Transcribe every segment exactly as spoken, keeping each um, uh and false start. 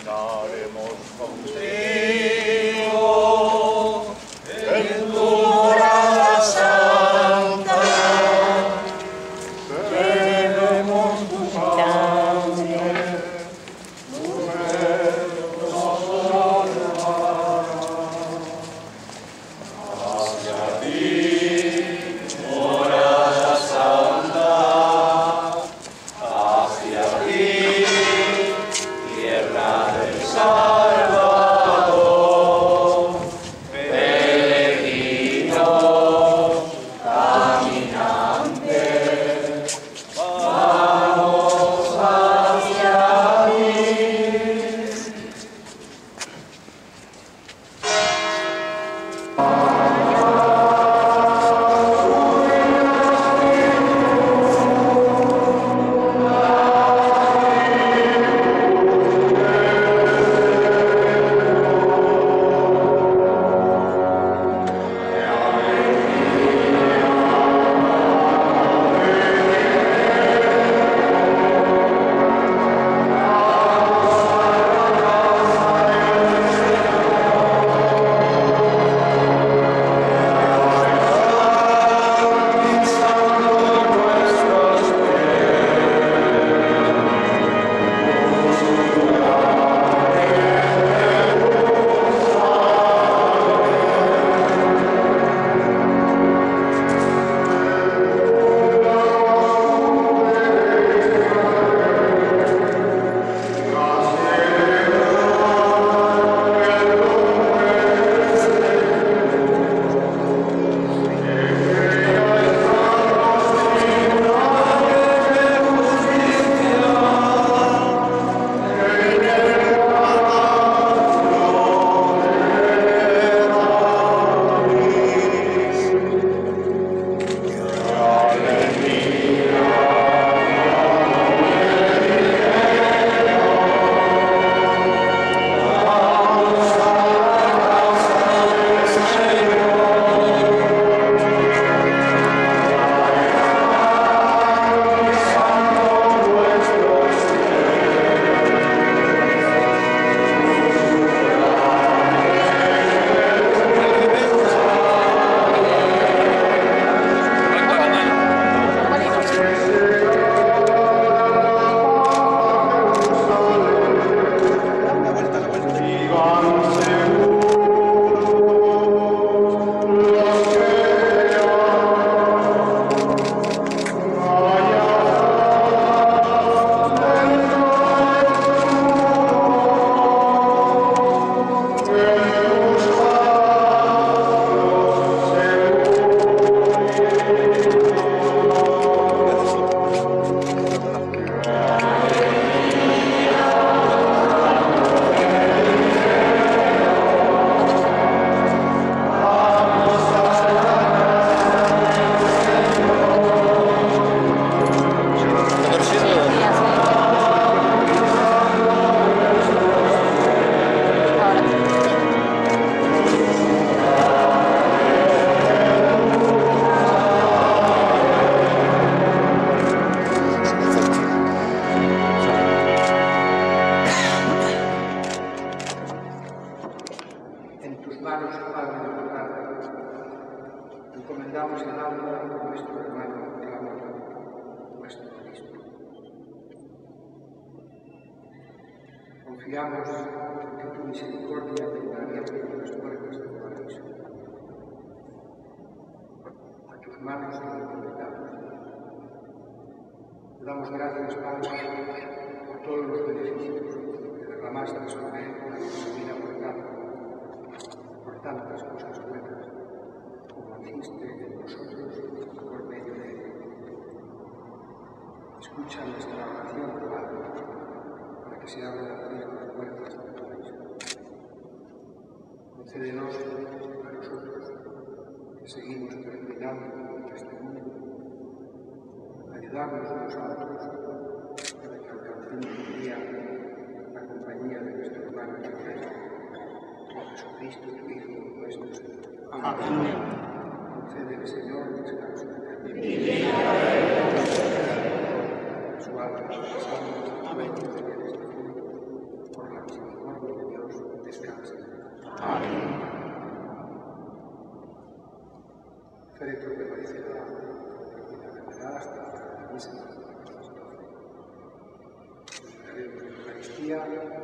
caminaremos contigo en tu morada santa. Seremos tu sangre, tu cuerpo hacia ti, morada santa, hacia ti, tierra del Salvador, peregrinos, caminantes, vamos hacia ti. Encomendamos el alma de nuestro hermano clamor, nuestro Cristo. Confiamos en que tu misericordia tendrá abiertas las puertas del paraíso. A tus manos nos encomendamos. Te damos gracias, Padre, por todos los beneficios que derramaste sobre él para su vida mortal, por tantas cosas buenas como hiciste en nosotros por medio de él. Escucha nuestra oración, Padre, para que se abran a ti las puertas del paraíso. Concédenos a nosotros, que seguimos peregrinando por este mundo, ayudarnos unos a otros para que alcancemos un día la compañía de nuestro hermano en la fe, por Jesucristo, tu Hijo, nuestro Señor. Amén. Concédele, Señor, descanso eterno. Su alma, salva, amén, por la misericordia. misa. Celebraremos la Eucaristía.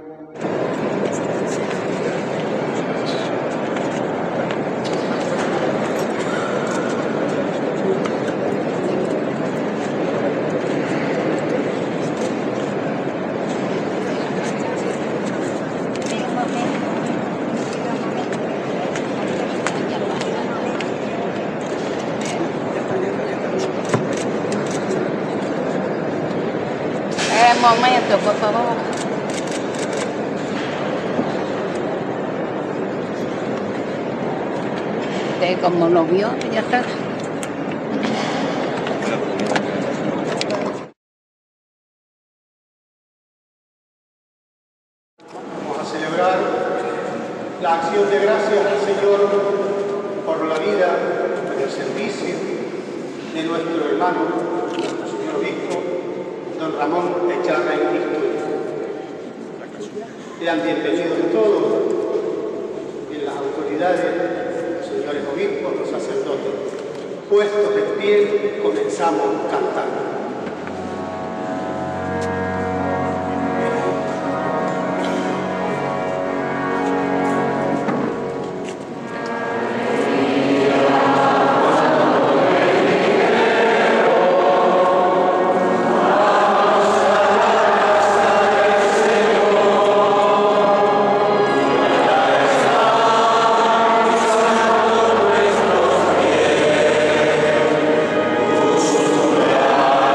Un momento, por favor. Usted como lo vio, ya está. Vamos a celebrar la acción de gracias al Señor por la vida y el servicio de nuestro hermano, nuestro señor obispo, don Ramón Echarra en Cristo. Sean bienvenidos todos, en las autoridades, los señores obispos, los sacerdotes. Puestos en pie, comenzamos cantando. Amen.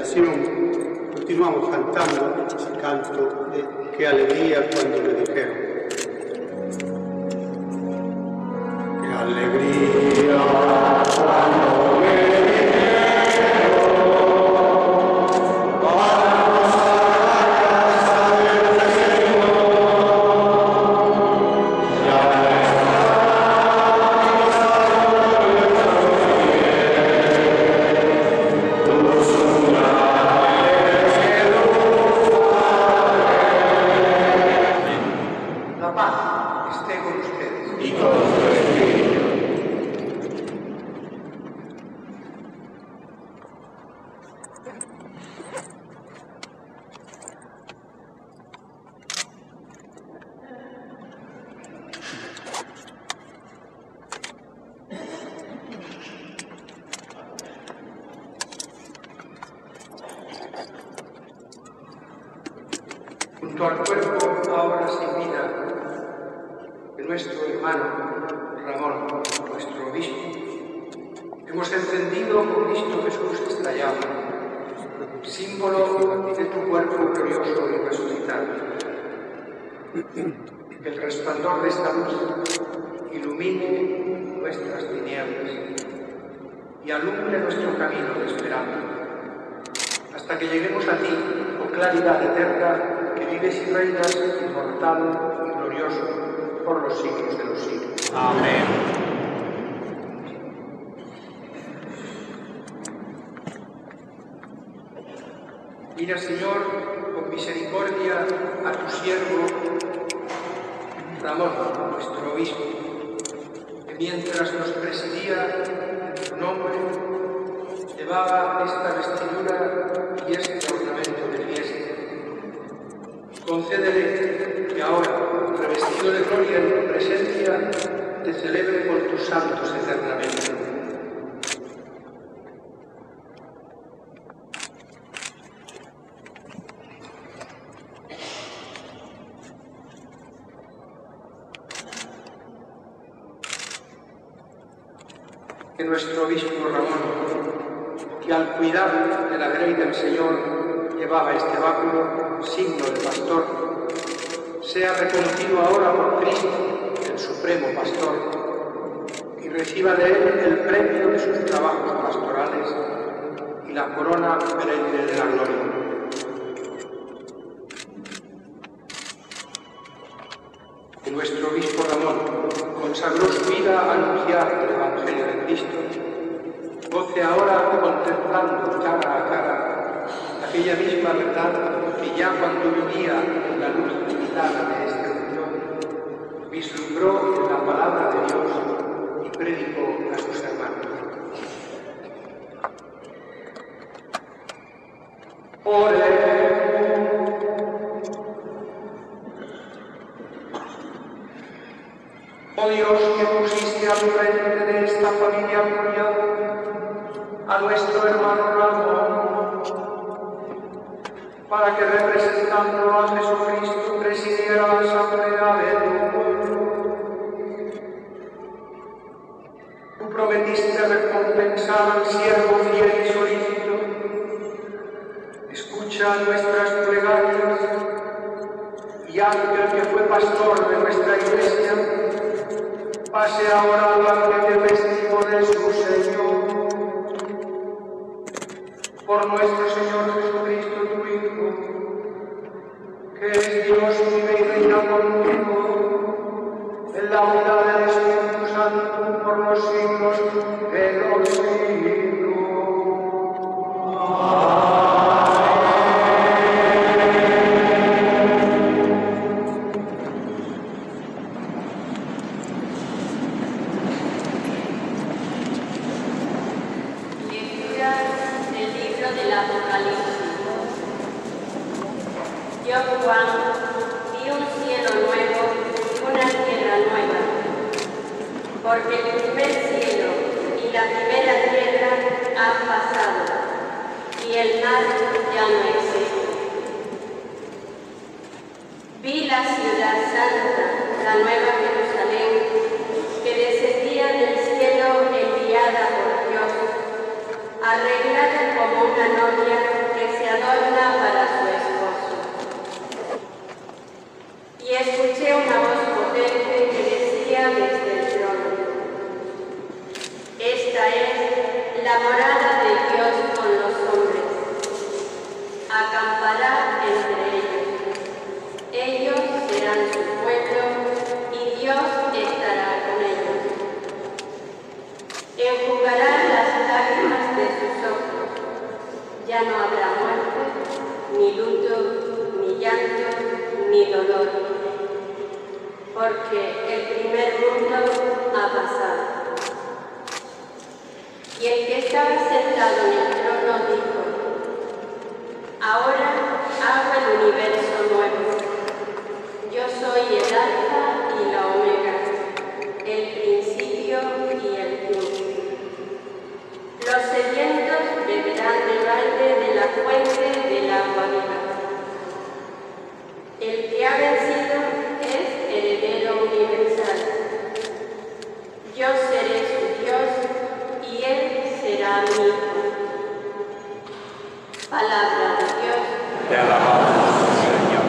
canción continuamos cantando ese canto de qué alegría cuando me dijeron. Qué alegría cuando me junto al cuerpo ahora sin vida de nuestro hermano Ramón, nuestro obispo, hemos encendido con Cristo Jesús estrellado, símbolo de tu cuerpo glorioso y resucitado. Que el resplandor de esta luz ilumine nuestras tinieblas y alumbre nuestro camino de esperanza, hasta que lleguemos a ti, con claridad eterna, que vives y reinas inmortal y glorioso por los siglos de los siglos. Amén. Mira, Señor, con misericordia a tu siervo Ramón, nuestro obispo, que mientras nos presidía en tu nombre, llevaba esta vestidura y este ornamento de fiesta. Concédele que ahora, revestido de gloria en tu presencia, te celebre con tus santos eternamente. Que nuestro obispo Ramón, que al cuidar de la grey del Señor llevaba este báculo, signo de pastor, sea reconocido ahora por Cristo, el supremo pastor, y reciba de él el premio de sus trabajos pastorales y la corona perenne de la gloria. Que nuestro obispo Ramón consagró su vida a anunciar el Evangelio de Cristo, goce ahora contemplando cara a cara aquella misma verdad que ya cuando vivía en la luz limitada de este mundo, vislumbró en la palabra de Dios y predicó a sus hermanos. Oremos. Oh Dios, que pusiste al frente de esta familia gloriosa a nuestro hermano Ramón, para que representando a Jesucristo presidiera la asamblea de tu pueblo. Tú prometiste recompensar al siervo fiel y solícito. Escucha nuestras plegarias y haz que el que fue pastor de nuestra iglesia pase ahora al banquete festivo de su Señor. Por nuestro Señor Jesucristo, tu Hijo, que es Dios, vive y reina contigo, en la unidad del Espíritu Santo, por los siglos de los siglos. Amén. Del Apocalipsis. Yo, Juan, vi un cielo nuevo y una tierra nueva, porque el primer cielo y la primera tierra han pasado, y el mar ya no existe. Vi la ciudad santa, la nueva Jerusalén, que descendía del cielo enviada por Dios, arreglada como una novia que Esta es la morada de Dios con los hombres. Acampará entre ellos. Ellos serán su pueblo y Dios estará con ellos. Enjugará las lágrimas de sus ojos. Ya no habrá muerte, ni luto, ni llanto, ni dolor, porque el primer mundo ha pasado. Y el que estaba sentado en el trono dijo: ahora hago el universo nuevo. Yo soy el alfa y la omega, el principio y el fin. Los sedientos beberán del balde de la fuente del agua viva. El que ha vencido es heredero universal. Yo seré su Dios y él será mi hijo. Palabra de Dios. Te alabamos, Señor.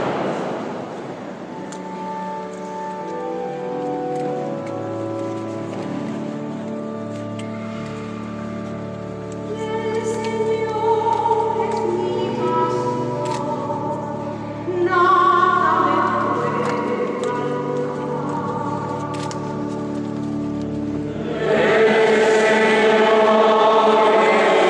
Señor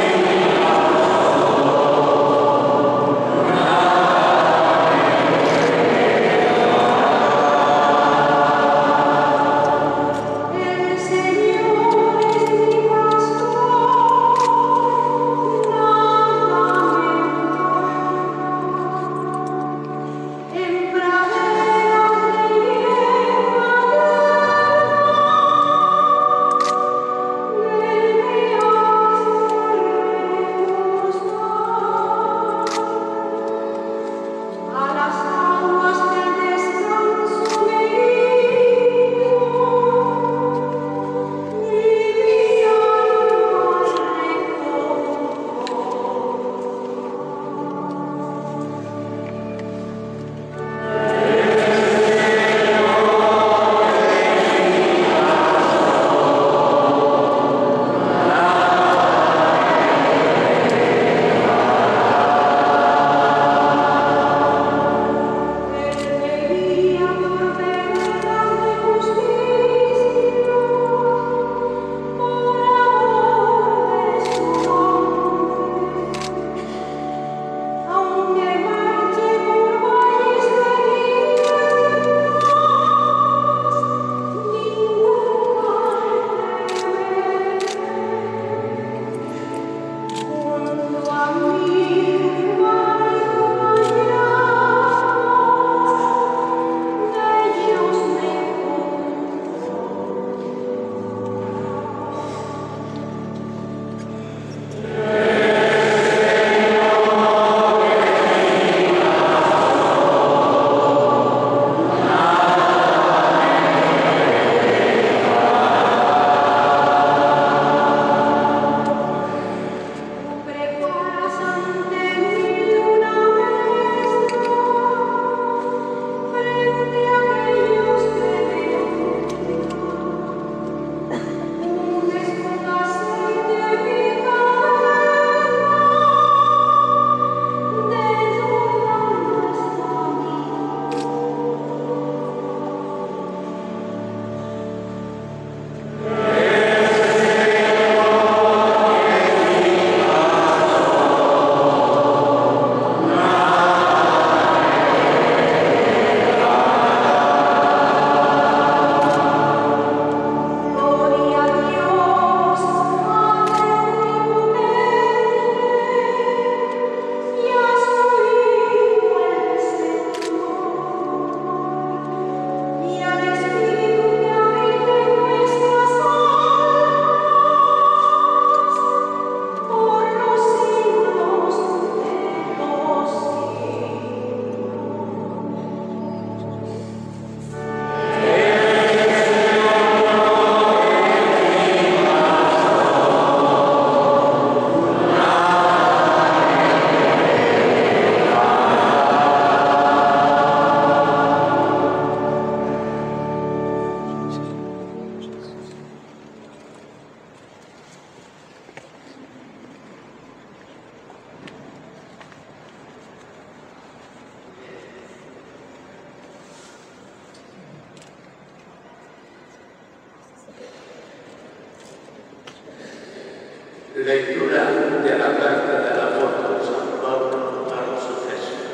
Lectura de la carta del apóstol San Pablo a los Efesios.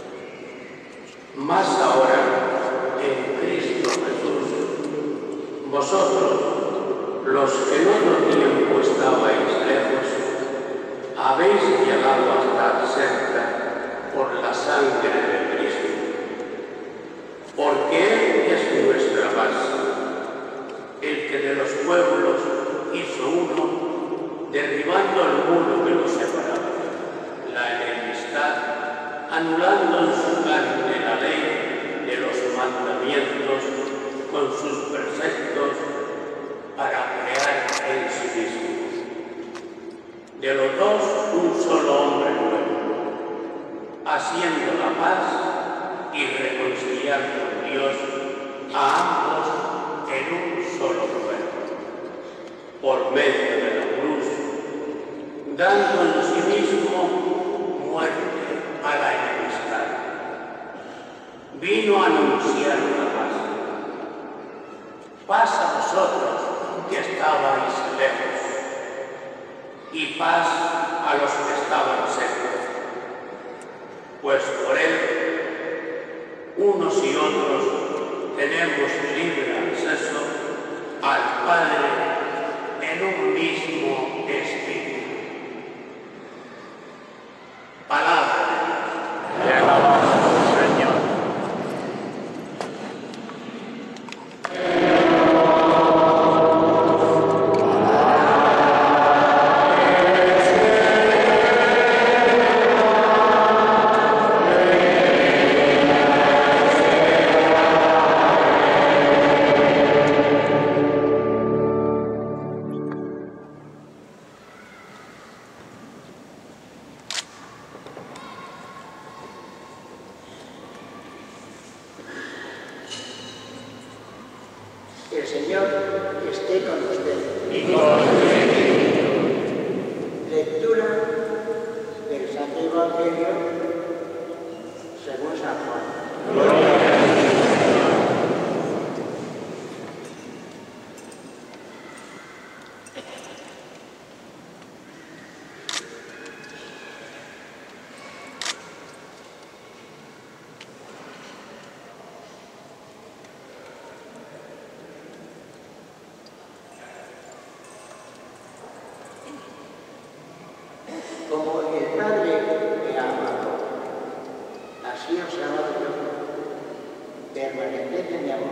Más ahora, en Cristo Jesús, vosotros, los que en otro tiempo estabais lejos, habéis llegado a estar cerca por la sangre de Cristo, porque Él es nuestra base, el que de los pueblos hizo uno, derribando el muro que los separaba, la enemistad, anulando en su carne la ley de los mandamientos con sus preceptos, para crear en sí mismo de los dos un solo hombre nuevo, haciendo la paz y reconciliar con Dios a ambos en un solo cuerpo, por medio de la cruz, dando en sí mismo muerte a la enemistad. Vino a anunciar la paz. Paz a vosotros que estabais lejos, y paz a los que estaban cerca, pues por Él, unos y otros tenemos libre acceso al Padre en un mismo espíritu. Palabra de Dios. Te alabamos, Señor. El Señor esté con usted. Y con tu espíritu. Lectura del Santo Evangelio según San Juan. Gloria a ti, Señor. Como el Padre me ha amado, así os he amado yo. Permaneced en mi amor.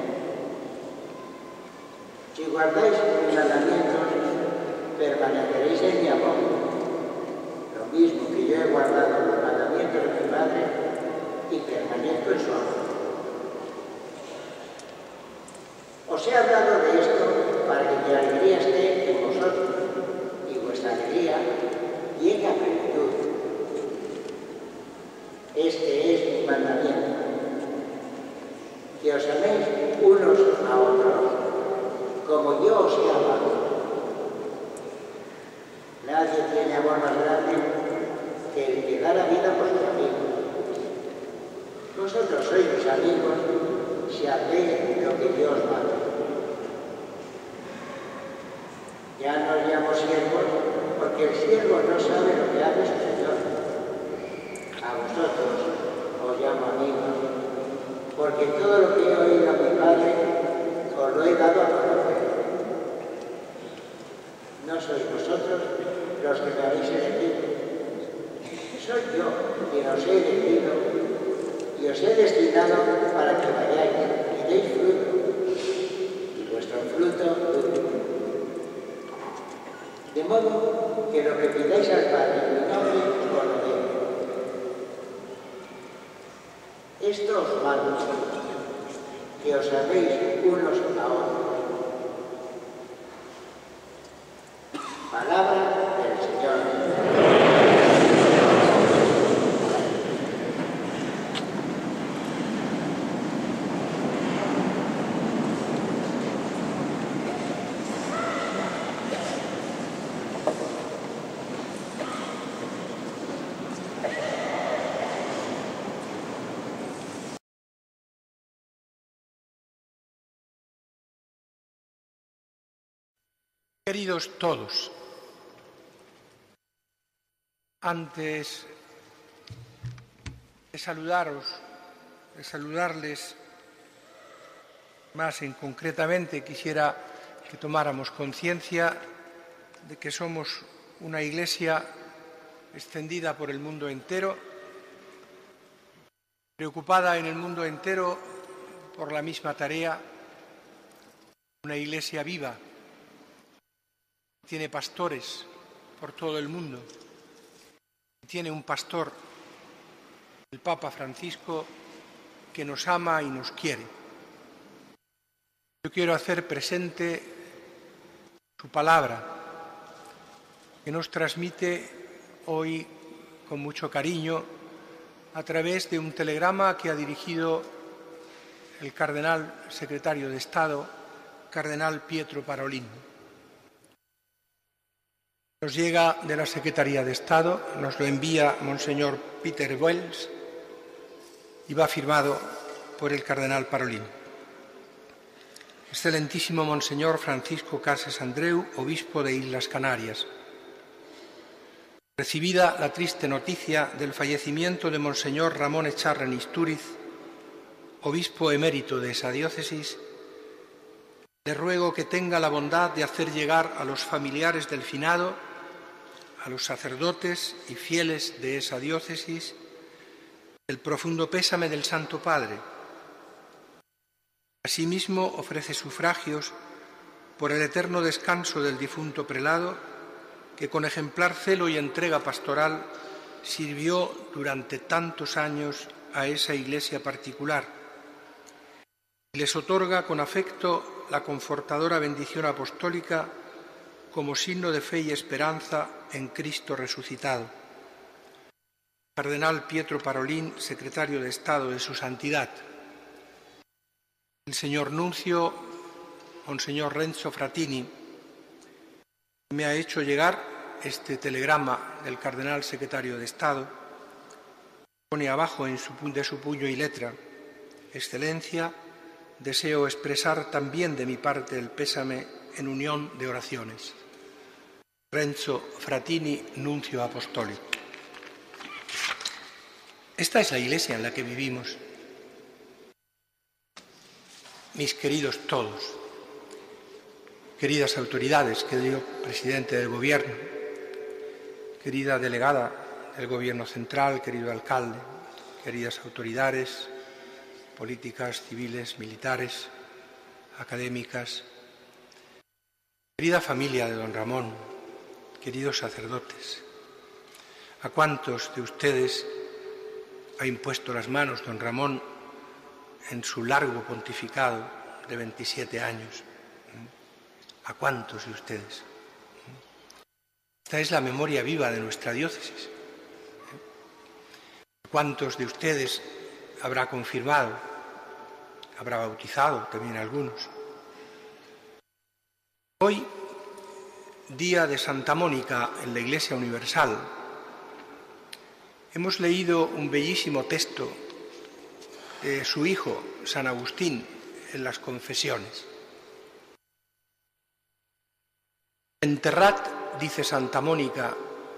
Si guardáis mis mandamientos, permaneceréis en mi amor. Lo mismo que yo he guardado los mandamientos de mi Padre y permanezco en su amor. Os he hablado de esto para que mi alegría esté en vosotros y vuestra alegría llegue a plenitud. Este es mi mandamiento, que os améis unos a otros, como yo os he amado. Nadie tiene amor más grande que el que da la vida por sus amigos. Vosotros sois mis amigos si hacéis lo que yo os mando. Ya no os llamo siervos, porque el siervo no sabe lo que hace su Señor. A vosotros os llamo amigos, porque todo lo que he oído a mi Padre os lo he dado a conocer. No sois vosotros los que me habéis elegido, soy yo quien os he elegido y os he destinado para que vayáis y deis fruto, y vuestro fruto dure. De modo que lo que pidáis al Padre en mi nombre os lo dé. Esto os mando, que os améis unos a otros. Palabra del Señor. Queridos todos, Antes de saludaros, de saludarles más en concretamente, quisiera que tomáramos conciencia de que somos una Iglesia extendida por el mundo entero, preocupada en el mundo entero por la misma tarea, una Iglesia viva, tiene pastores por todo el mundo, tiene un pastor, el Papa Francisco, que nos ama y nos quiere. Yo quiero hacer presente su palabra, que nos transmite hoy con mucho cariño a través de un telegrama que ha dirigido el cardenal secretario de Estado, cardenal Pietro Parolin. Nos llega de la Secretaría de Estado, nos lo envía Monseñor Peter Wells y va firmado por el cardenal Parolin. Excelentísimo Monseñor Francisco Cases Andreu, obispo de Islas Canarias. Recibida la triste noticia del fallecimiento de Monseñor Ramón Echarren Istúriz, obispo emérito de esa diócesis, le ruego que tenga la bondad de hacer llegar a los familiares del finado, a los sacerdotes y fieles de esa diócesis, el profundo pésame del Santo Padre. Asimismo, ofrece sufragios por el eterno descanso del difunto prelado, que con ejemplar celo y entrega pastoral sirvió durante tantos años a esa Iglesia particular, y les otorga con afecto la confortadora bendición apostólica como signo de fe y esperanza en Cristo resucitado. Cardenal Pietro Parolin, secretario de Estado de su Santidad. El señor nuncio, Monseñor Renzo Frattini, me ha hecho llegar este telegrama del cardenal secretario de Estado. Pone abajo en su, de su puño y letra: Excelencia, deseo expresar también de mi parte el pésame en unión de oraciones. Renzo Frattini, nuncio apostólico. Esta es la Iglesia en la que vivimos. Mis queridos todos, queridas autoridades, querido presidente del Gobierno, querida delegada del Gobierno central, querido alcalde, queridas autoridades políticas, civiles, militares, académicas, querida familia de don Ramón, queridos sacerdotes, ¿a cuántos de ustedes ha impuesto las manos don Ramón en su largo pontificado de veintisiete años? ¿A cuántos de ustedes? Esta es la memoria viva de nuestra diócesis. ¿A cuántos de ustedes habrá confirmado, habrá bautizado también algunos? Hoy, día de Santa Mónica en la Iglesia Universal, hemos leído un bellísimo texto de su hijo, San Agustín, en las Confesiones. Enterrad, dice Santa Mónica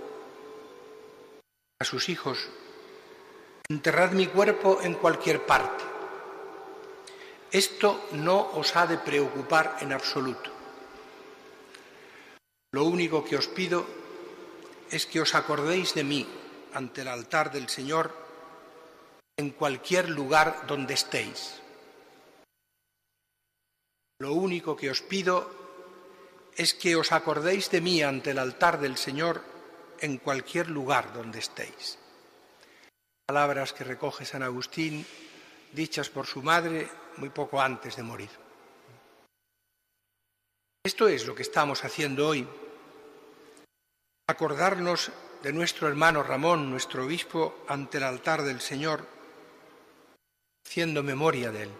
a sus hijos, enterrad mi cuerpo en cualquier parte. Esto no os ha de preocupar en absoluto. Lo único que os pido es que os acordéis de mí ante el altar del Señor en cualquier lugar donde estéis. Lo único que os pido es que os acordéis de mí ante el altar del Señor en cualquier lugar donde estéis. Palabras que recoge San Agustín, dichas por su madre muy poco antes de morir. Esto es lo que estamos haciendo hoy. Acordarnos de nuestro hermano Ramón, nuestro obispo, ante el altar del Señor, haciendo memoria de él.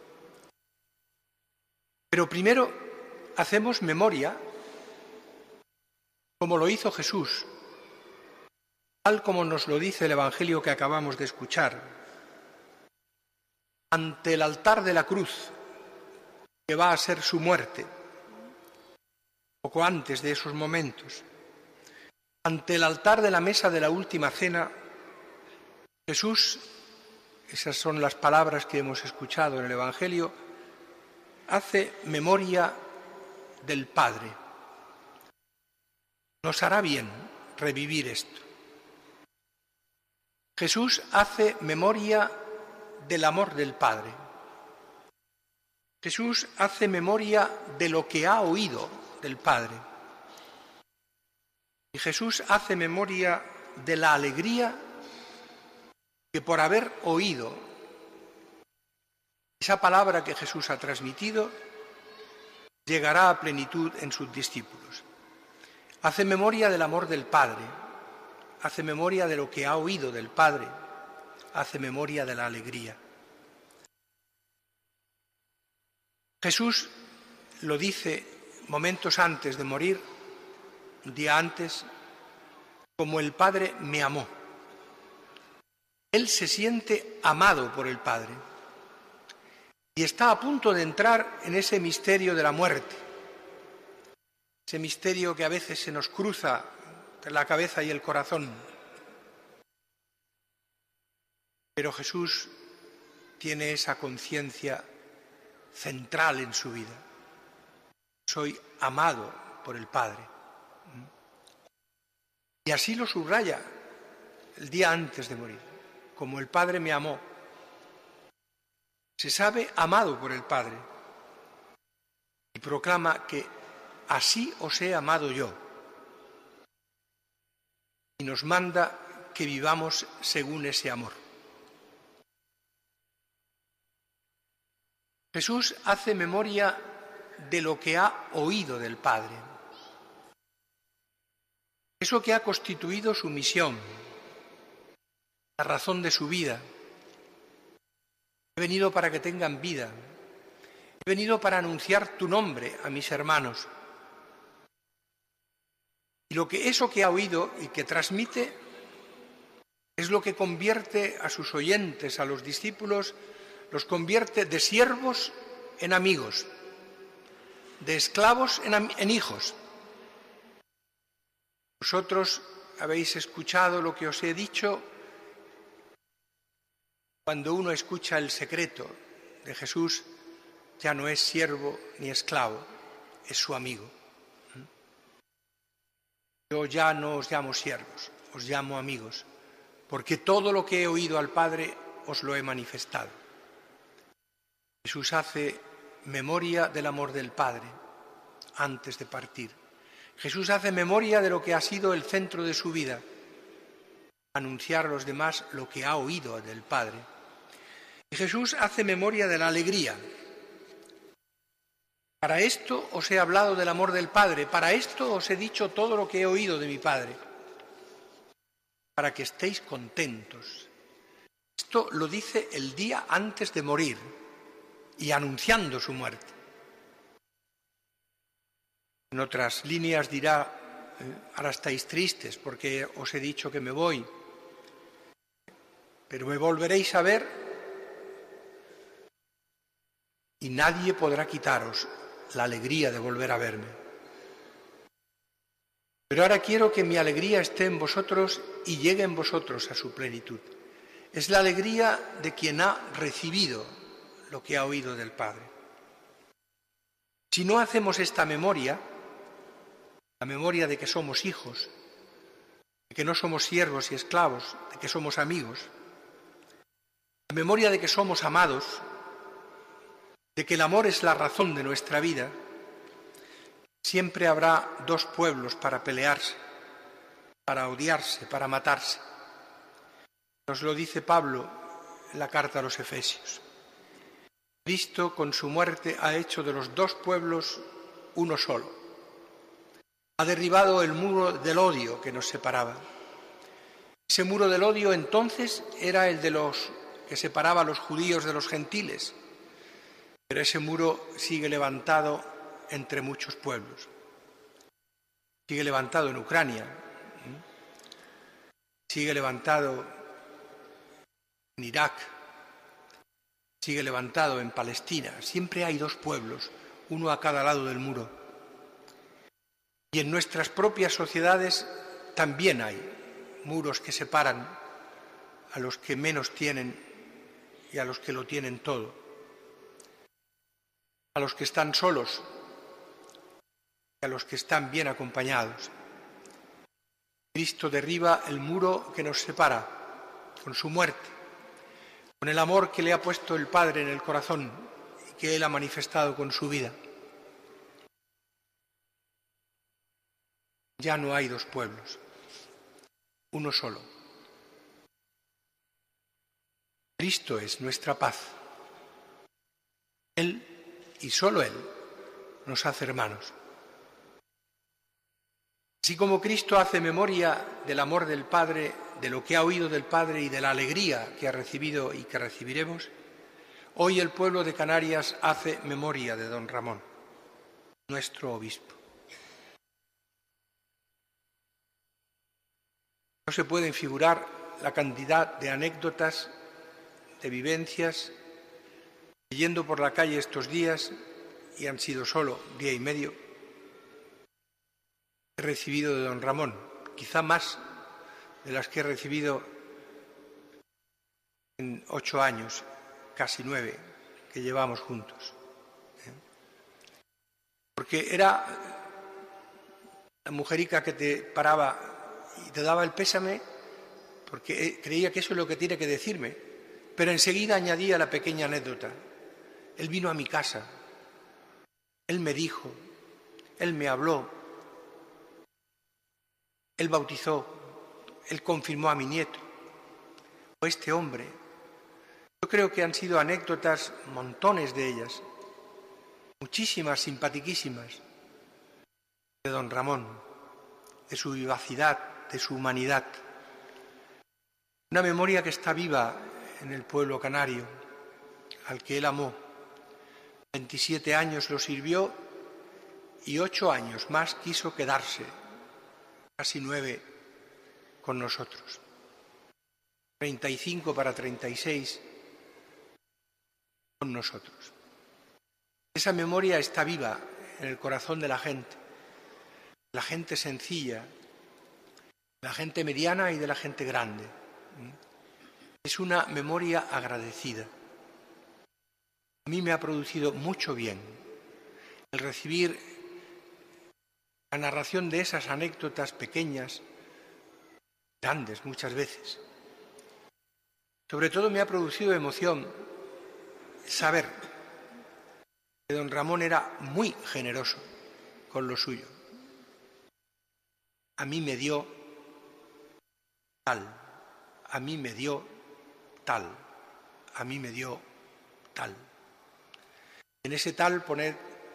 Pero primero hacemos memoria como lo hizo Jesús, tal como nos lo dice el Evangelio que acabamos de escuchar, ante el altar de la cruz, que va a ser su muerte, poco antes de esos momentos. Ante el altar de la mesa de la última cena, Jesús, esas son las palabras que hemos escuchado en el Evangelio, hace memoria del Padre. Nos hará bien revivir esto. Jesús hace memoria del amor del Padre. Jesús hace memoria de lo que ha oído del Padre. Y Jesús hace memoria de la alegría que por haber oído esa palabra que Jesús ha transmitido, llegará a plenitud en sus discípulos. Hace memoria del amor del Padre, hace memoria de lo que ha oído del Padre, hace memoria de la alegría. Jesús lo dice momentos antes de morir, un día antes, como el Padre me amó. Él se siente amado por el Padre y está a punto de entrar en ese misterio de la muerte, ese misterio que a veces se nos cruza entre la cabeza y el corazón. Pero Jesús tiene esa conciencia central en su vida. Soy amado por el Padre. Y así lo subraya el día antes de morir. Como el Padre me amó. Se sabe amado por el Padre. Y proclama que así os he amado yo. Y nos manda que vivamos según ese amor. Jesús hace memoria de lo que ha oído del Padre. Eso que ha constituido su misión, la razón de su vida. He venido para que tengan vida. He venido para anunciar tu nombre a mis hermanos. Y lo que eso que ha oído y que transmite es lo que convierte a sus oyentes, a los discípulos, los convierte de siervos en amigos, de esclavos en, en hijos. Vosotros habéis escuchado lo que os he dicho. Cuando uno escucha el secreto de Jesús, ya no es siervo ni esclavo, es su amigo. Yo ya no os llamo siervos, os llamo amigos, porque todo lo que he oído al Padre os lo he manifestado. Jesús hace memoria del amor del Padre antes de partir. Jesús hace memoria de lo que ha sido el centro de su vida, anunciar a los demás lo que ha oído del Padre. Y Jesús hace memoria de la alegría. Para esto os he hablado del amor del Padre, para esto os he dicho todo lo que he oído de mi Padre, para que estéis contentos. Esto lo dice el día antes de morir y anunciando su muerte. En otras líneas dirá, ahora estáis tristes porque os he dicho que me voy, pero me volveréis a ver y nadie podrá quitaros la alegría de volver a verme. Pero ahora quiero que mi alegría esté en vosotros y llegue en vosotros a su plenitud. Es la alegría de quien ha recibido lo que ha oído del Padre. Si no hacemos esta memoria, la memoria de que somos hijos, de que no somos siervos y esclavos, de que somos amigos, la memoria de que somos amados, de que el amor es la razón de nuestra vida, siempre habrá dos pueblos para pelearse, para odiarse, para matarse. Nos lo dice Pablo en la carta a los Efesios. Cristo con su muerte ha hecho de los dos pueblos uno solo. Ha derribado el muro del odio que nos separaba. Ese muro del odio entonces era el de los que separaba a los judíos de los gentiles. Pero ese muro sigue levantado entre muchos pueblos. Sigue levantado en Ucrania. Sigue levantado en Irak. Sigue levantado en Palestina. Siempre hay dos pueblos, uno a cada lado del muro. Y en nuestras propias sociedades también hay muros que separan a los que menos tienen y a los que lo tienen todo, a los que están solos y a los que están bien acompañados. Cristo derriba el muro que nos separa con su muerte, con el amor que le ha puesto el Padre en el corazón y que Él ha manifestado con su vida. Ya no hay dos pueblos, uno solo. Cristo es nuestra paz. Él, y solo Él, nos hace hermanos. Así como Cristo hace memoria del amor del Padre, de lo que ha oído del Padre y de la alegría que ha recibido y que recibiremos, hoy el pueblo de Canarias hace memoria de don Ramón, nuestro obispo. No se pueden figurar la cantidad de anécdotas, de vivencias, yendo por la calle estos días, y han sido solo día y medio, he recibido de don Ramón, quizá más de las que he recibido en ocho años, casi nueve, que llevamos juntos. Porque era la mujerica que te paraba y te daba el pésame, porque creía que eso es lo que tiene que decirme, pero enseguida añadía la pequeña anécdota. Él vino a mi casa, él me dijo, él me habló, él bautizó, él confirmó a mi nieto, o este hombre. Yo creo que han sido anécdotas, montones de ellas, muchísimas, simpatiquísimas, de don Ramón, de su vivacidad, de su humanidad. Una memoria que está viva en el pueblo canario, al que él amó. veintisiete años lo sirvió y ocho años más quiso quedarse, casi nueve, con nosotros. treinta y cinco para treinta y seis con nosotros. Esa memoria está viva en el corazón de la gente, la gente sencilla, la gente mediana y de la gente grande. Es una memoria agradecida. A mí me ha producido mucho bien el recibir la narración de esas anécdotas pequeñas, grandes muchas veces. Sobre todo me ha producido emoción saber que don Ramón era muy generoso con lo suyo. A mí me dio tal, a mí me dio tal, a mí me dio tal. En ese tal poner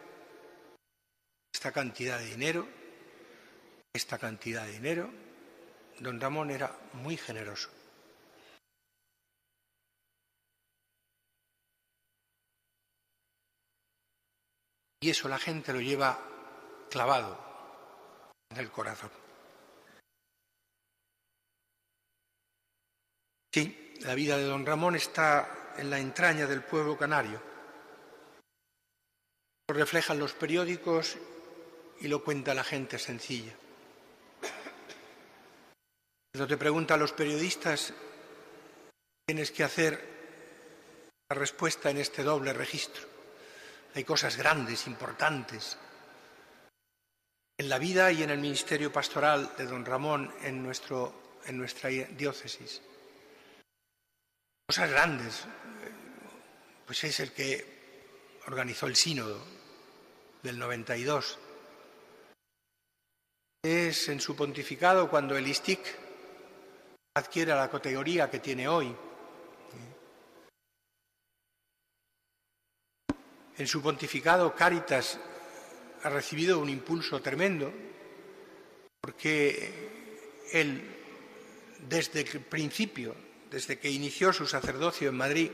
esta cantidad de dinero, esta cantidad de dinero. Don Ramón era muy generoso. Y eso la gente lo lleva clavado en el corazón. Sí, la vida de don Ramón está en la entraña del pueblo canario. Lo reflejan los periódicos y lo cuenta la gente sencilla. Cuando te preguntan los periodistas, tienes que hacer la respuesta en este doble registro. Hay cosas grandes, importantes, en la vida y en el ministerio pastoral de don Ramón en, nuestro, en nuestra diócesis. Cosas grandes, pues es el que organizó el sínodo del noventa y dos. Es en su pontificado cuando el I S T I C adquiere la categoría que tiene hoy. En su pontificado Cáritas ha recibido un impulso tremendo porque él, desde el principio, desde que inició su sacerdocio en Madrid,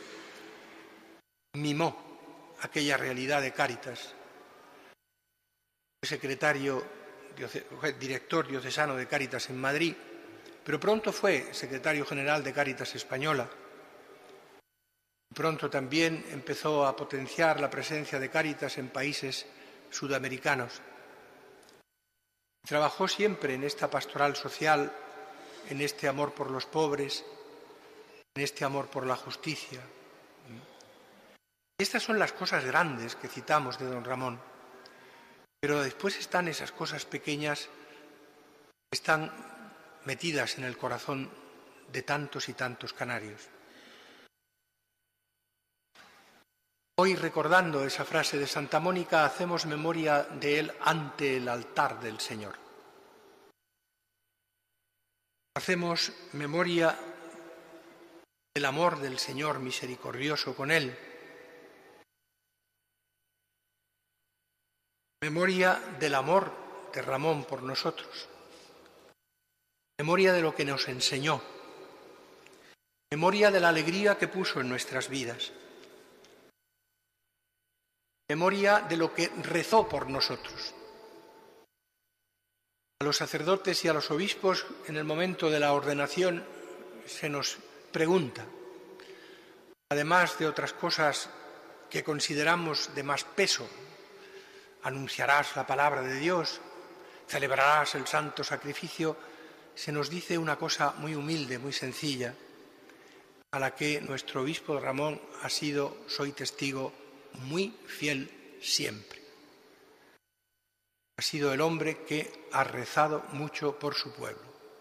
mimó aquella realidad de Cáritas. Fue secretario, director diocesano de Cáritas en Madrid, pero pronto fue secretario general de Cáritas Española. Pronto también empezó a potenciar la presencia de Cáritas en países sudamericanos. Trabajó siempre en esta pastoral social, en este amor por los pobres, en este amor por la justicia. Estas son las cosas grandes que citamos de don Ramón, pero después están esas cosas pequeñas que están metidas en el corazón de tantos y tantos canarios. Hoy, recordando esa frase de Santa Mónica, hacemos memoria de él ante el altar del Señor. Hacemos memoria del amor del Señor misericordioso con él. Memoria del amor de Ramón por nosotros. Memoria de lo que nos enseñó. Memoria de la alegría que puso en nuestras vidas. Memoria de lo que rezó por nosotros. A los sacerdotes y a los obispos, en el momento de la ordenación, se nos pregunta, además de otras cosas que consideramos de más peso: anunciarás la palabra de Dios, celebrarás el santo sacrificio. Se nos dice una cosa muy humilde, muy sencilla, a la que nuestro obispo Ramón ha sido, soy testigo, muy fiel siempre. Ha sido el hombre que ha rezado mucho por su pueblo.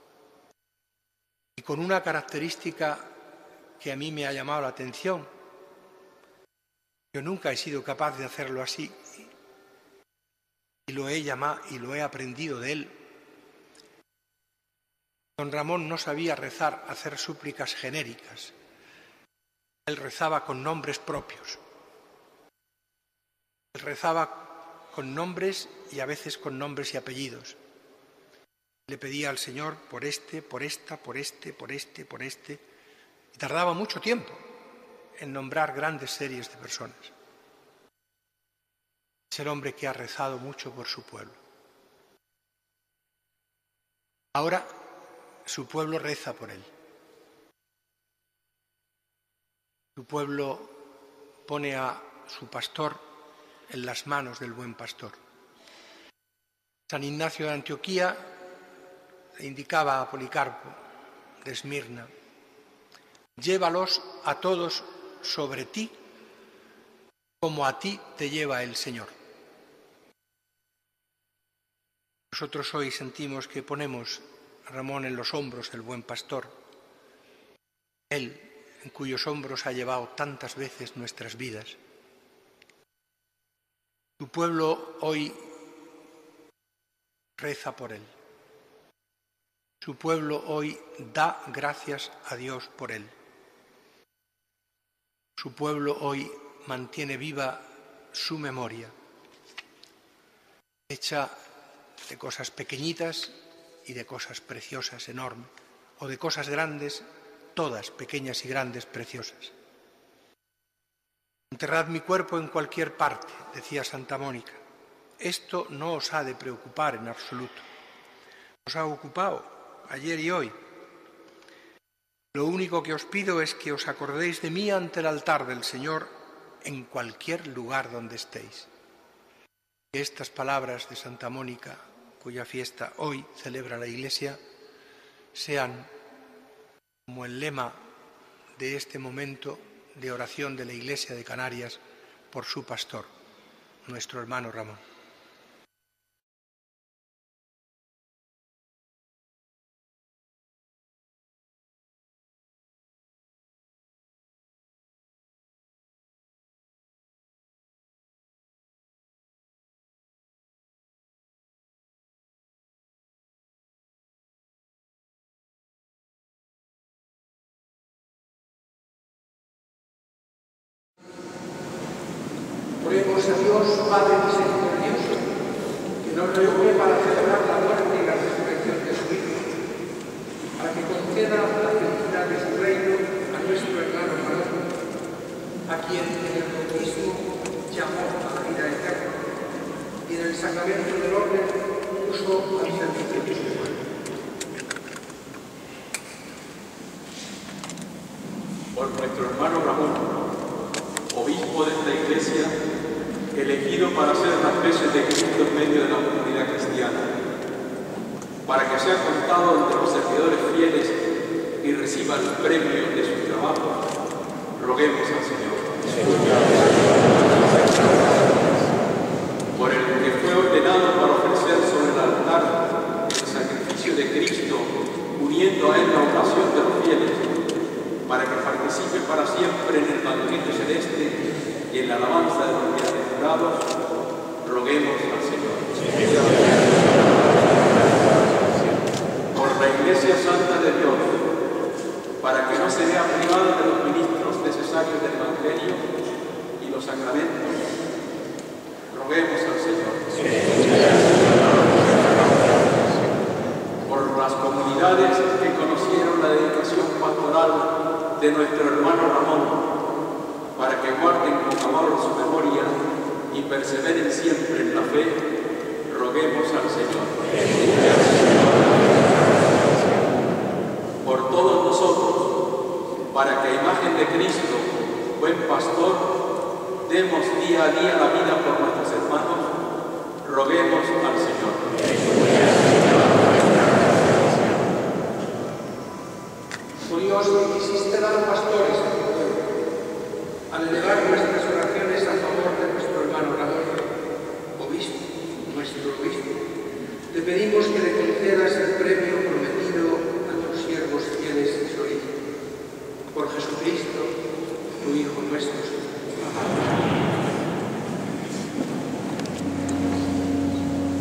Y con una característica que a mí me ha llamado la atención. Yo nunca he sido capaz de hacerlo así y lo he llamado y lo he aprendido de él. Don Ramón no sabía rezar, hacer súplicas genéricas. Él rezaba con nombres propios. Él rezaba con nombres y a veces con nombres y apellidos. Le pedía al Señor por este, por esta, por este, por este, por este. Y tardaba mucho tiempo en nombrar grandes series de personas. Es el hombre que ha rezado mucho por su pueblo. Ahora su pueblo reza por él. Su pueblo pone a su pastor en las manos del buen pastor. San Ignacio de Antioquía le indicaba a Policarpo de Esmirna: llévalos a todos sobre ti, como a ti te lleva el Señor. Nosotros hoy sentimos que ponemos a Ramón en los hombros del buen pastor, él en cuyos hombros ha llevado tantas veces nuestras vidas. Tu pueblo hoy reza por él. Su pueblo hoy da gracias a Dios por él. Su pueblo hoy mantiene viva su memoria, hecha de cosas pequeñitas y de cosas preciosas, enormes, o de cosas grandes, todas pequeñas y grandes, preciosas. Enterrad mi cuerpo en cualquier parte, decía Santa Mónica. Esto no os ha de preocupar en absoluto. Os ha ocupado ayer y hoy. Lo único que os pido es que os acordéis de mí ante el altar del Señor en cualquier lugar donde estéis. Que estas palabras de Santa Mónica, cuya fiesta hoy celebra la Iglesia, sean como el lema de este momento de oración de la Iglesia de Canarias por su pastor, nuestro hermano Ramón. Oremos a Dios, Padre misericordioso, que nos reúne para celebrar la muerte y la resurrección de su Hijo, para que conceda la felicidad de su reino a nuestro hermano Ramón, a quien en el bautismo llamó a la vida eterna y en el sacramento del orden puso al servicio de su pueblo. Por nuestro hermano Ramón, obispo de esta Iglesia, elegido para hacer las veces de Cristo en medio de la comunidad cristiana, para que sea contado entre los servidores fieles y reciba el premio de su trabajo, roguemos al Señor. Por el que fue ordenado para ofrecer sobre el altar el sacrificio de Cristo, uniendo a él la oración de los fieles, para que participe para siempre en el banquete celeste y en la alabanza de los bienaventurados, roguemos al Señor. Por la Iglesia Santa de Dios, para que no se vea privada de los ministros necesarios del Evangelio y los sacramentos, roguemos al Señor. Por las comunidades que conocieron la dedicación pastoral de nuestro hermano Ramón, para que guarden con amor su memoria y perseveren siempre en la fe, roguemos al Señor. Por todos nosotros, para que a imagen de Cristo, buen pastor, demos día a día la vida por nuestros hermanos, roguemos al Señor. Oh Dios, que quisiste dar pastores a tu pueblo, al elevar nuestras oraciones a favor de nuestro hermano Ramón, obispo, nuestro obispo, te pedimos que le concedas el premio prometido a tus siervos fieles y solícitos. Por Jesucristo, tu Hijo nuestro Señor.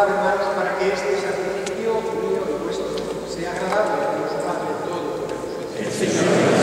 Orad, hermanos, para que este sacrificio mío y vuestro sea agradable a Dios Padre Todopoderoso. El Señor.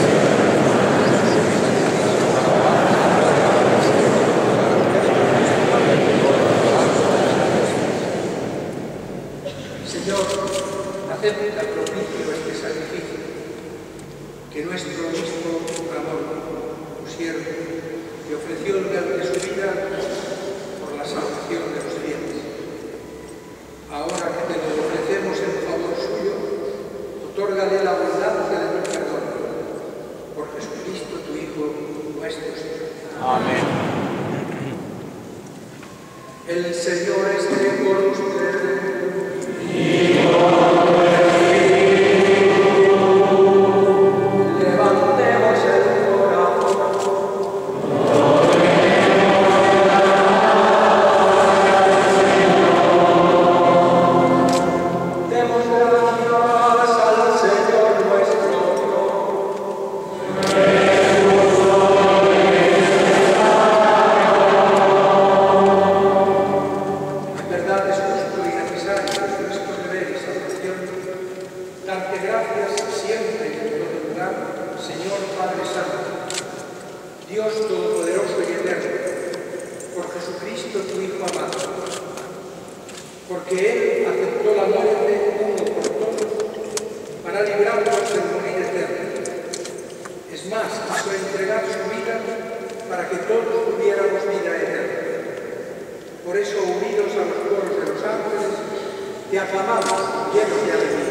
Señor, acepta propicio este sacrificio, que nuestro mismo amor, tu siervo, te ofreció durante su vida por la salvación de los fieles. Ahora que te lo ofrecemos en favor suyo, otórgale la abundancia de tu perdón. Por Jesucristo, tu Hijo, nuestro Señor. Amén. El Señor esté con ustedes. Levantemos el corazón. Demos gracias al Señor nuestro Dios. En verdad es justo y necesario, es nuestro deber y salvación, darte gracias siempre y en todo lugar, Señor Padre Santo, Dios Todopoderoso y Eterno, por Jesucristo tu Hijo amado, porque Él aceptó la muerte uno por todos para librarnos del morir eterno. Es más, quiso entregar su vida para que todos tuviéramos vida eterna. Por eso, unidos a los coros de los ángeles, te aclamamos llenos de alegría.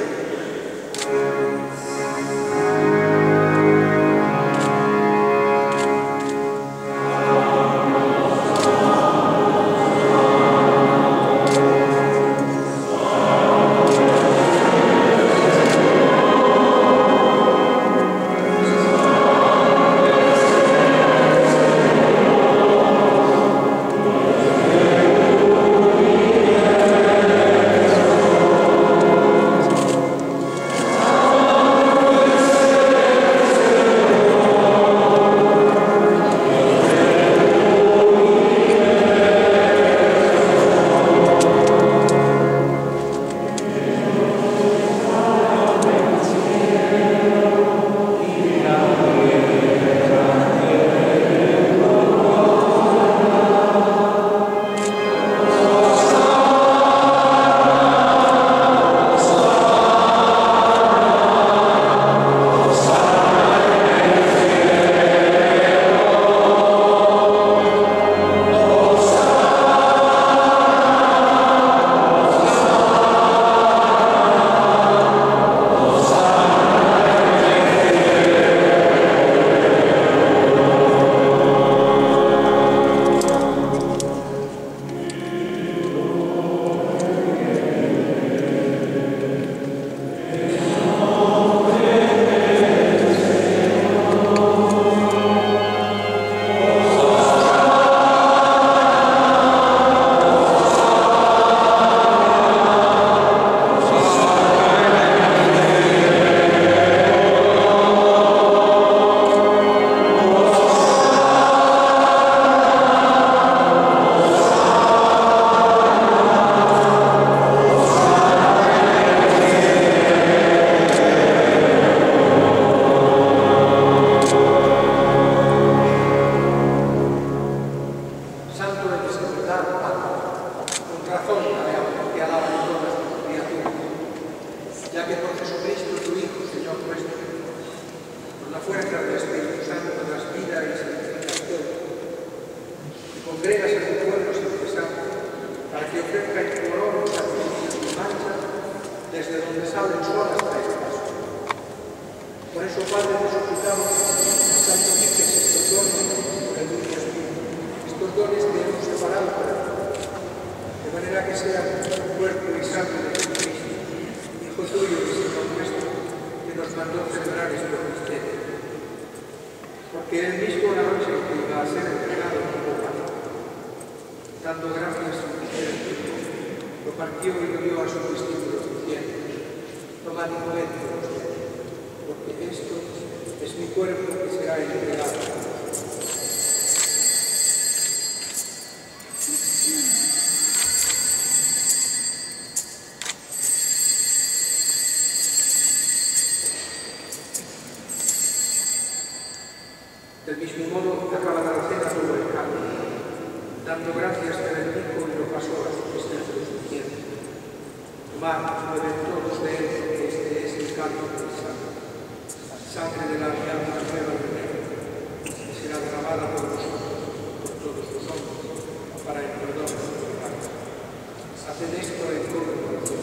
Del mismo modo, acaba la cena todo el campo. Dando gracias, te bendijo y lo pasó a sus discípulos diciendo: tomad, bebed todos de él, porque este es el cáliz del sangre, sangre de la alianza nueva del reino, que será derramada por vosotros, por todos los hombres, para el perdón de los pecados. Haced esto en conmemoración.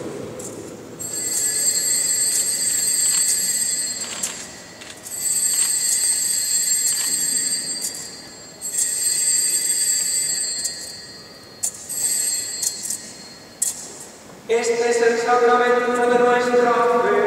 Este es el sacramento de nuestra fe.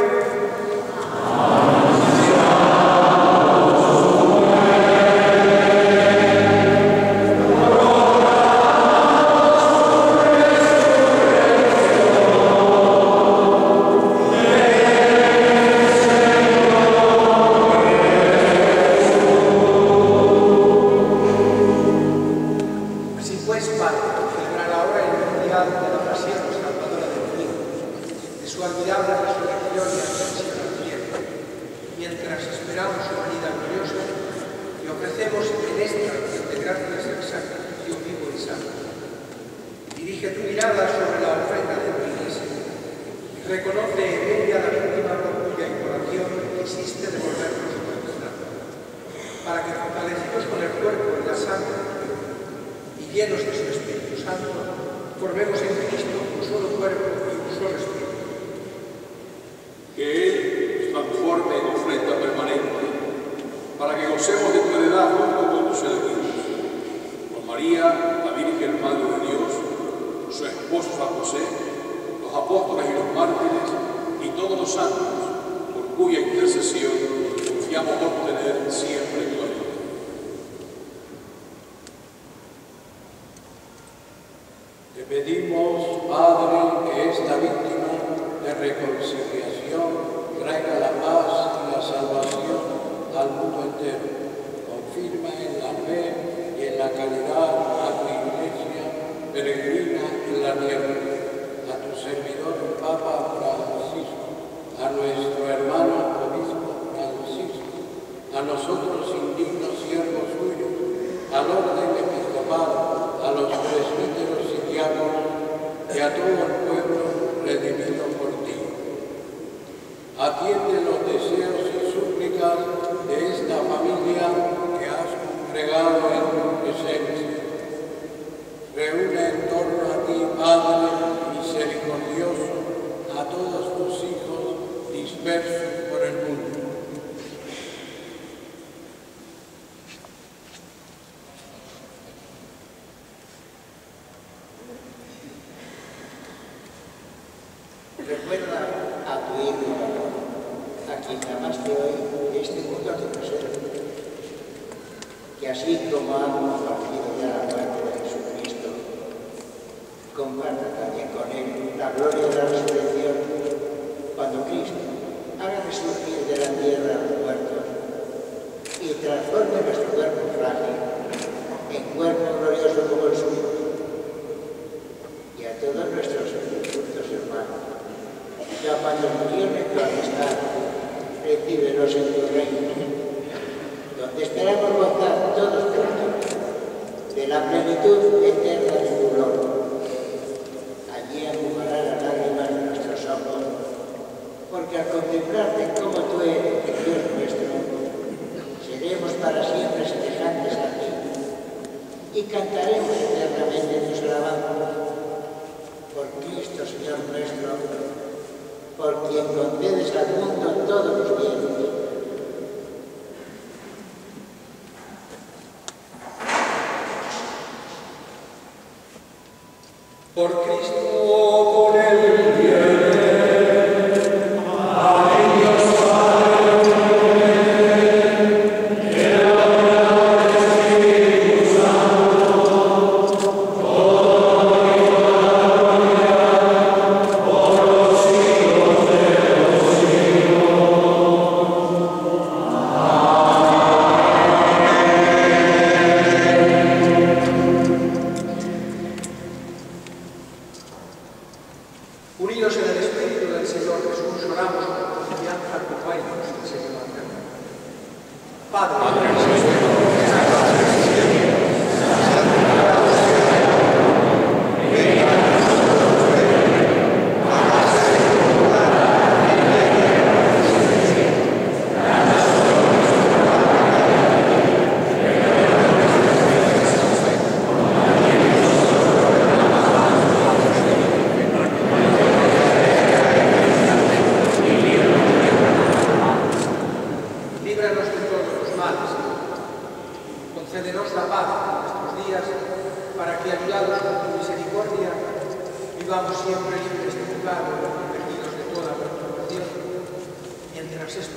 Así pues, Padre, celebrar ahora el memorial de la pasión salvadora del Hijo, de su admirable resurrección y ascensión al cielo, mientras esperamos su venida gloriosa, y ofrecemos en esta acción de gracias el sacrificio vivo y santo. Dirige tu mirada sobre la ofrenda de tu Iglesia y reconoce en ella la víctima por cuya inmolación quisiste devolvernos su libertad, para que, fortalecidos con el cuerpo y la sangre y llenos de su Espíritu Santo, formemos en Cristo un solo cuerpo y un solo espíritu. Que Él transforme en ofrenda permanente, para que gocemos de tu heredad junto con tus elegidos, con María, la Virgen Madre de Dios, su esposo San José, los apóstoles y los mártires, y todos los santos, por cuya intercesión confiamos obtener siempre gloria. Te pedimos, Padre, que esta víctima de reconciliación traiga la paz y la salvación al mundo entero. Confirma en la fe y en la caridad a tu Iglesia peregrina en la tierra, a tu servidor Papa Francisco, a nuestro hermano Obispo Francisco, a nosotros indignos siervos suyos, al orden episcopal, a los presbíteros y diáconos y a todo el pueblo redimido por ti. Atiende los deseos y súplicas de esta familia que has congregado en tu presencia. Reúne en torno a ti, Padre misericordioso, a todos tus hijos dispersos por el mundo. Recuerda a tu hijo, a quien llamaste hoy este mundo a tu presencia, que así como ha compartido ya la muerte de Jesucristo, comparta también con él la gloria de la resurrección, cuando Cristo haga resurgir de la tierra a los muertos y transforme nuestro cuerpo frágil en cuerpo glorioso como el suyo, y a todos nuestros justos hermanos, ya cuando murieron en tu amistad, recíbelos en tu reino, donde esperamos gozar todos juntos de la plenitud eterna de tu gloria. Allí enjugará las lágrimas de nuestros ojos, porque al contemplarte como tú eres, Dios nuestro, seremos para siempre semejantes a ti y cantaremos eternamente tus alabanzas. Por Cristo, Señor nuestro, por quien concedes al mundo todos los bienes. Por Cristo, con él viene. Amén. Dios Padre, que la verdad del Espíritu Santo, toda la gloria por los siglos de los siglos. Unidos en el Espíritu del Señor Jesús, oramos con confianza, acompañados del Señor. Padre, Padre,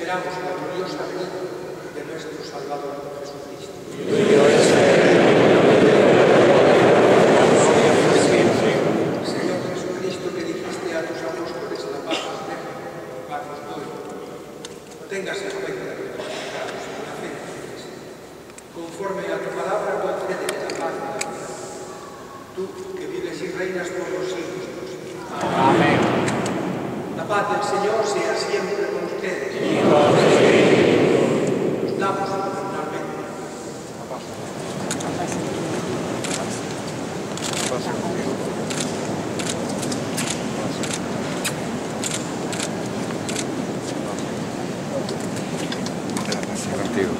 esperamos la gloriosa venida de nuestro Salvador Jesucristo. Señor Jesucristo, que dijiste a tus apóstoles, la paz os dejo, paz os doy. No tengas en cuenta nuestros pecados, la fe de Cristo. Conforme a tu palabra, concédele la paz y la vida. Tú, que vives y reinas por los siglos de los siglos. Amén. La paz del Señor sea siempre con ustedes. Y con tu espíritu. Nos damos fraternalmente. Contigo.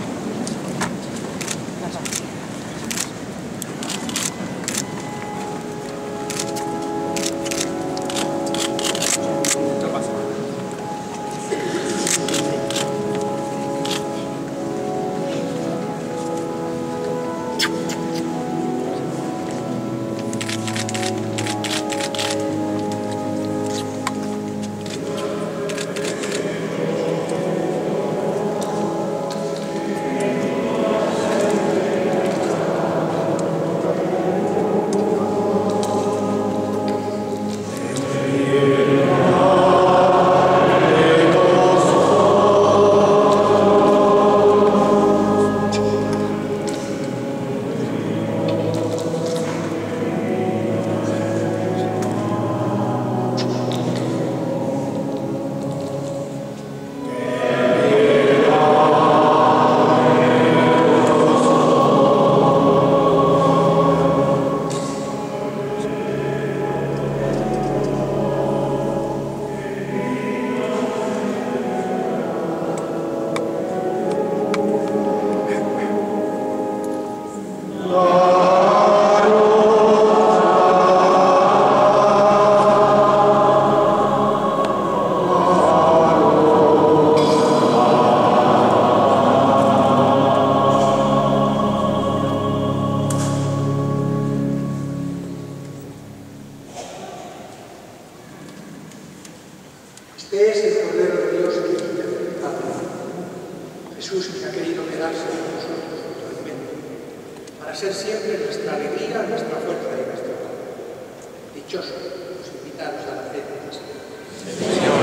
Este es el Cordero de Dios que quita el pecado. Jesús, que ha querido quedarse con nosotros totalmente, para ser siempre nuestra alegría, nuestra fuerza y nuestra paz. Dichosos los invitados a la cena del Señor.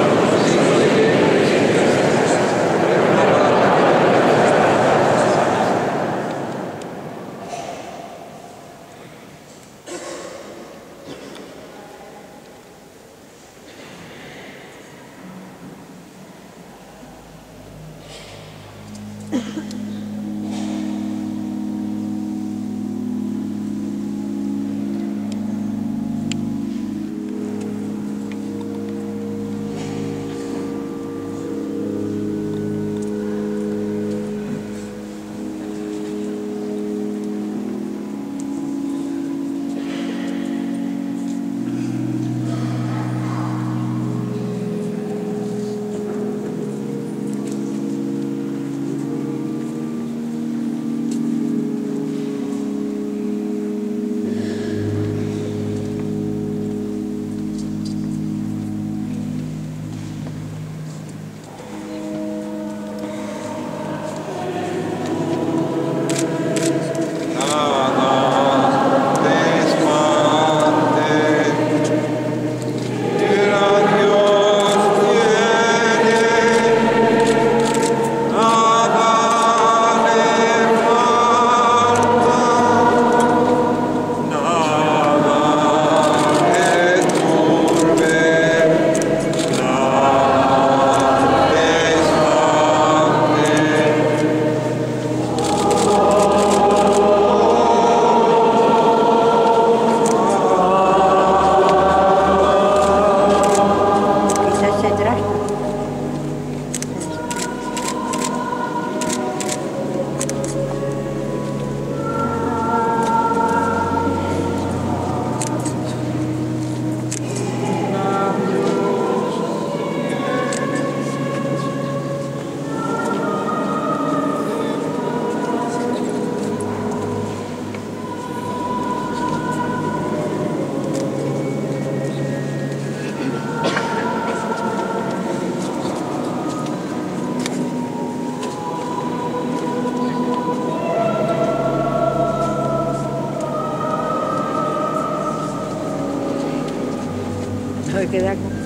se queda con...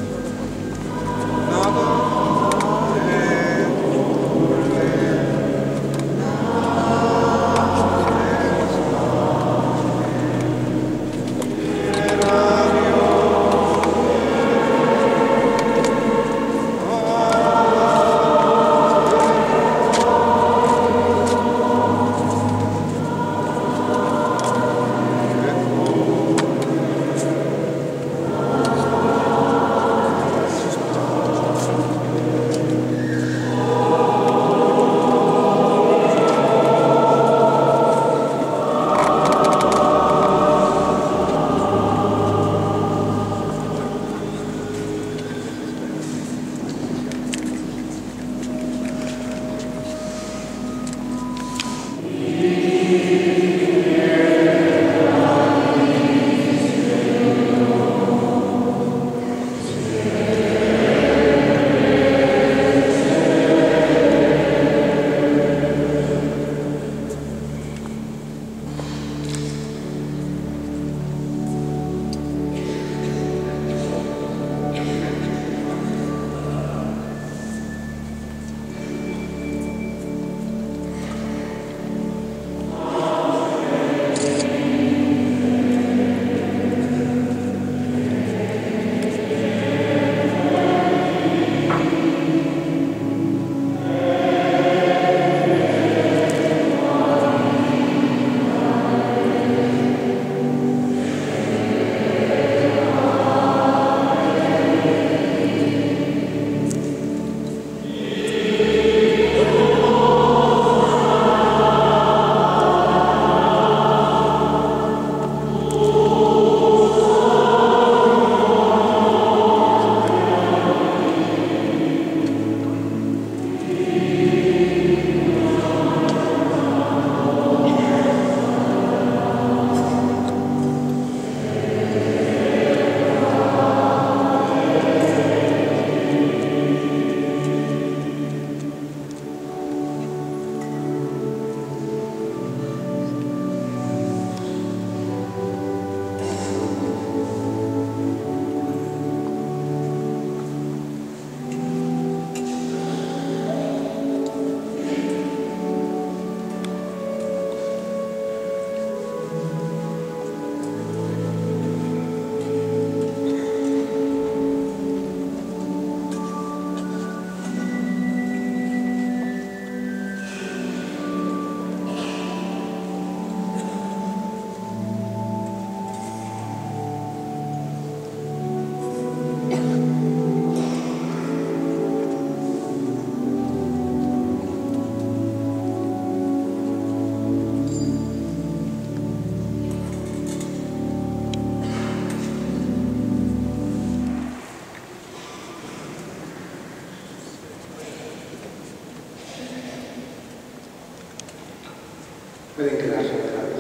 Pueden quedarse sentados.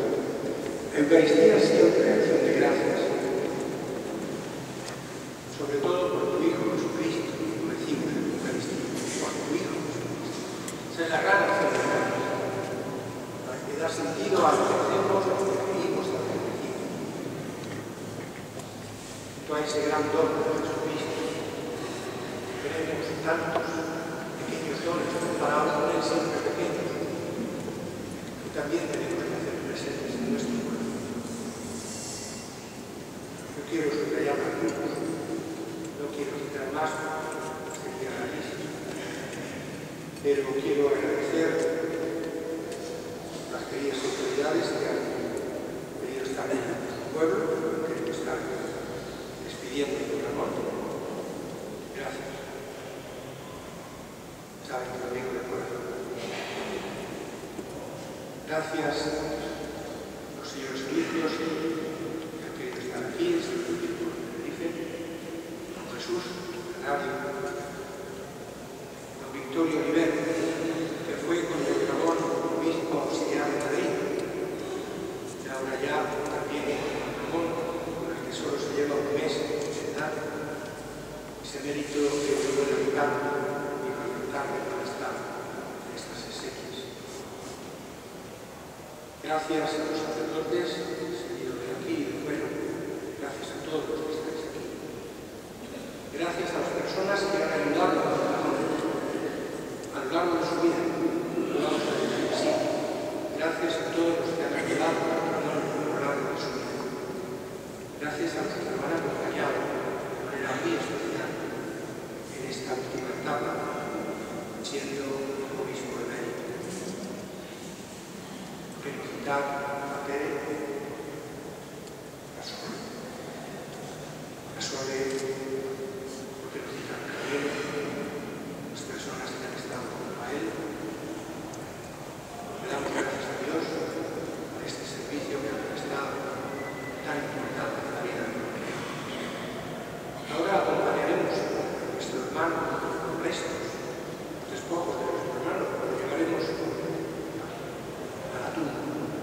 La Eucaristía siempre acción de gracias, sobre todo por tu Hijo Jesucristo, que recibe la Eucaristía, por tu Hijo Jesucristo. Esa es la gran acción de gracias, para que da sentido a lo que hacemos, a lo que vivimos, a lo que decimos. Tú a ese gran don de Jesucristo, queremos tantos pequeños dones comparados con él siempre pequeños, también tenemos que hacer presentes en nuestro corazón. No quiero subrayar la cruz, no quiero quitar más, sería rarísimo, pero quiero agradecer las queridas autoridades que han venido estar en nuestro pueblo, que nos están despidiendo con amor. Gracias. Saben que lo digo de corazón. Gracias a los señores obispos que han querido estar aquí, el señor obispo de Tenerife, don Jesús, Canario, don Victorio Oliver, que fue con el Ramón, obispo auxiliar de Madrid, y ahora ya también con Ramón, con el que solo se lleva un mes de edad, ese mérito que tuvo el educando y mandarle para estar en estas exequias. Gracias a los sacerdotes, seguido de aquí y de fuera. Gracias a todos los que estáis aquí. Gracias a las personas que han ayudado a lo largo de su vida. Vamos a decir así. Gracias a todos los que han ayudado a lo largo de su vida. Gracias a los que nos han acompañado de manera muy especial en esta última etapa, siendo obispo de México. Felicitar a Tere, a Sole, a Sole, porque nos citan también las personas que han estado junto a él. Le damos gracias a Dios por este servicio que ha prestado tan importante en la vida de la comunidad. Ahora acompañaremos a nuestro hermano con restos, los despojos de nuestro hermano, cuando llegaremos a la tumba.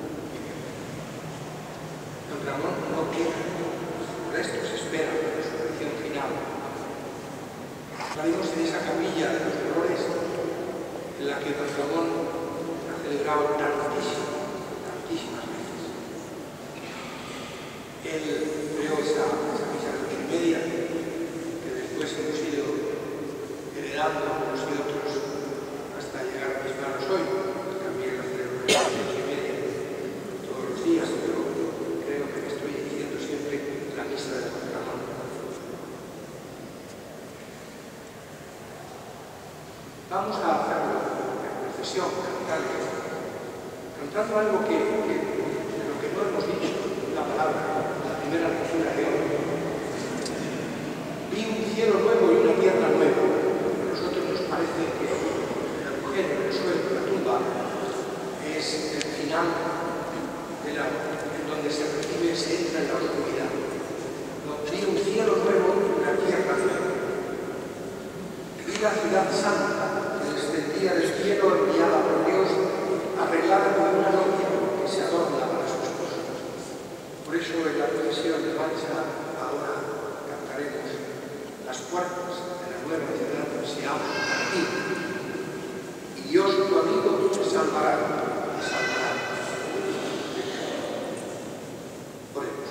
Don Ramón no queda, sus restos esperan la resurrección final. Estaremos en esa capilla de los dolores en la que Don Ramón ha celebrado tantísimas, tantísimas veces. Él creó esa, esa misa de ocho y media, que después hemos ido heredando unos y otros hasta llegar a mis manos hoy. También la celebro de ocho y media todos los días, pero creo que me estoy diciendo siempre la misa de Don Ramón. Vamos a hacerlo en procesión, cantando, cantando algo que, que, de lo que no hemos dicho una palabra, la primera lectura de hoy. Vi un cielo nuevo y una tierra nueva. A nosotros nos parece que el agujero, el suelo, la tumba, es el final de la, en donde se recibe, se entra en la oscuridad. No, vi un cielo nuevo y una tierra nueva. Vi la ciudad santa que descendía del cielo enviada por Dios, arreglada como una novia que se adorna para su esposo. Por eso en la procesión de marcha ahora cantaremos: las puertas de la nueva ciudad se abren para ti, y Dios tu amigo te salvará, te salvará. Oremos.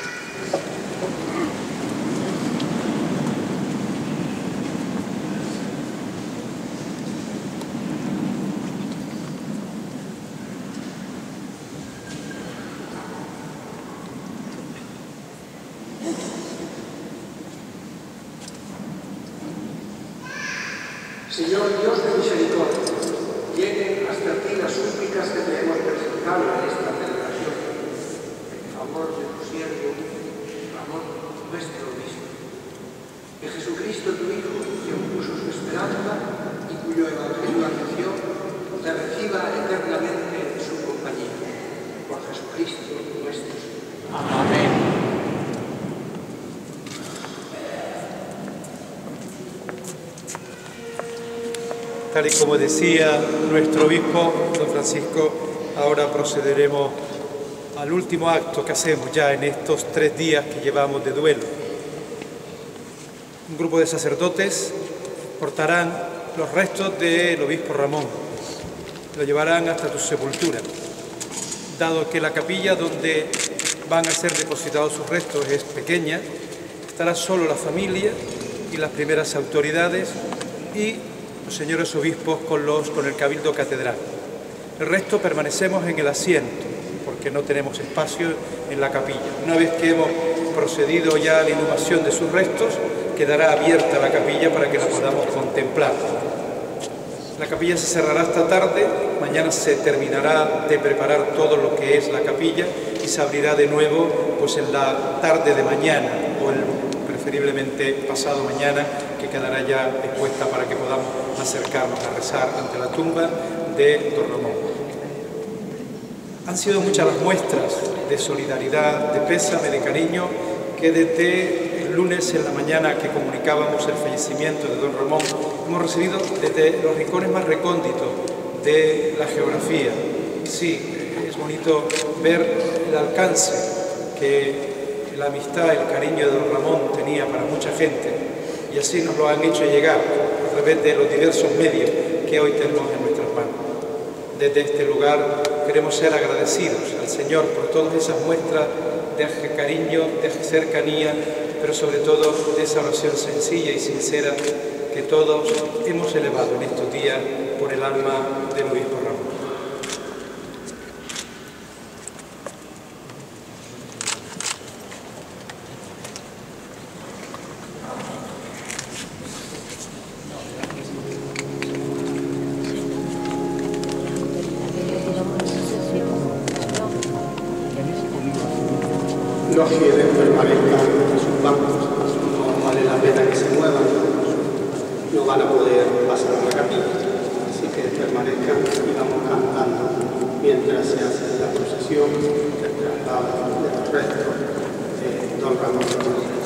Señor Dios de misericordia, lleguen hasta ti las súplicas que te hemos presentado en esta celebración, en favor de tu siervo, Ramón, nuestro obispo. Que Jesucristo, tu Hijo, quien puso su esperanza y cuyo evangelio anunció, te reciba eternamente en su compañía. Por Jesucristo nuestro Señor. Amén. Tal y como decía nuestro obispo, don Francisco, ahora procederemos al último acto que hacemos ya en estos tres días que llevamos de duelo. Un grupo de sacerdotes portarán los restos del obispo Ramón, lo llevarán hasta tu sepultura, dado que la capilla donde van a ser depositados sus restos es pequeña, estará solo la familia y las primeras autoridades y los señores obispos con, los, con el cabildo catedral. El resto permanecemos en el asiento, porque no tenemos espacio en la capilla. Una vez que hemos procedido ya a la inhumación de sus restos, quedará abierta la capilla para que la podamos contemplar. La capilla se cerrará esta tarde, mañana se terminará de preparar todo lo que es la capilla y se abrirá de nuevo pues en la tarde de mañana o el, preferiblemente pasado mañana, que quedará ya expuesta para que podamos acercarnos a rezar ante la tumba de don Ramón. Han sido muchas las muestras de solidaridad, de pésame, de cariño, que desde el lunes en la mañana que comunicábamos el fallecimiento de don Ramón, hemos recibido desde los rincones más recónditos de la geografía. Sí, es bonito ver el alcance que la amistad, el cariño de don Ramón tenía para mucha gente, y así nos lo han hecho llegar a través de los diversos medios que hoy tenemos en nuestras manos. Desde este lugar queremos ser agradecidos al Señor por todas esas muestras de cariño, de cercanía, pero sobre todo de esa oración sencilla y sincera que todos hemos elevado en estos días por el alma del obispo Ramón. Los fieles permanezcan en sus bancos, no vale la pena que se muevan, no van a poder pasar a la capilla, así que permanezcan y vamos cantando mientras se hace la procesión del traslado de los restos de don Ramón.